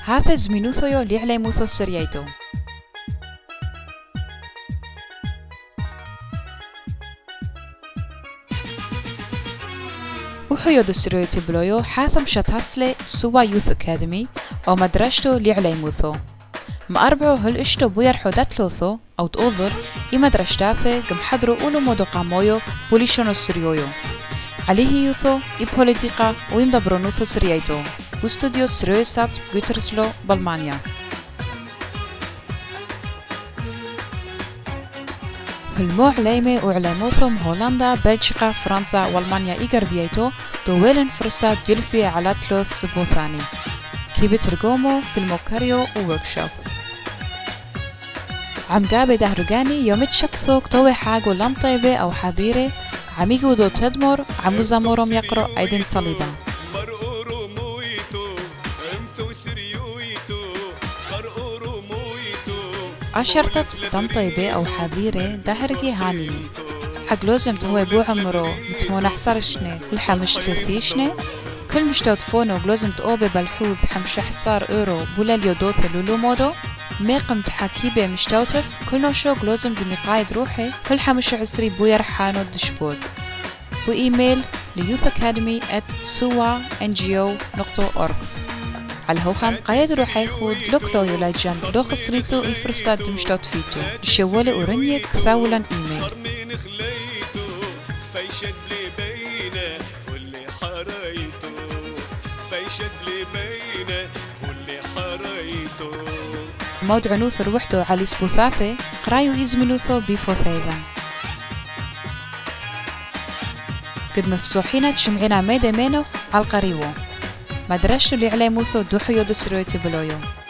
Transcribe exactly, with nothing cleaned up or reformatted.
هذا زمينوثيو ليعلموثو سريايتو. وحيود السريو تبلويو حاثم شتاسلي سوا يوث أكاديمي أو مدرشتو ليعلموثو. ما أربعو هل إشتو بويرحو داتلوثو أو تأوذر إي مدرشتاثي قم حضرو أولو مودو قامويو بوليشونو السريويو. عليه يوثو إي بوليتيقا ويم دبرونوثو سريايتو. واستوديو Suryoyo Sat Gütersloh بألمانيا. هلمو عليمي وعلموثم هولندا، بلجيكا، فرنسا وألمانيا إي غربيتو دويلن فرصة بيلفي على تلوث سبو ثاني. كي بترجمو في الموكاريو ووركشوب. عم قابي دهرجاني يوم تشكثو كتوي حاجو لم طيبة أو حذيرة عميقو دو تدمر عمو زمورم يقرأ أيدن صليبا. أشرطت دم طيبة أو حذيرة دهرجي هانيني حق لازم تهوي بو عمرو متمون أحصرشني الحا مش ثلاثيشني كل مش تطفونه ولازم تقوبي بالحوذ حمش حصار اورو بولا اليودوث لولو مودو ميقم تحكيبه مش توتف كل نوشوق لازم دمي قايد روحي كل حمش عسري بو يرحانو الدشبود بو ايميل ليوث أكاديمي آت سوا إن جي أو دوت أورغ. على هوخام قايد روحي خود لوكلو يولاجان دو خسريتو الفرصات دمشتوت فيتو الشوالي أورنيك ثاولا ايميل. مود عنوث روحتو على سبوثاثي قرايو يزملوثو بيفوثيذا. قد مفسوحينا تشمعينا ميدا مينوخ على القريوو. مدرشتو اللي عليموثو دو حيود السريو تبلويو.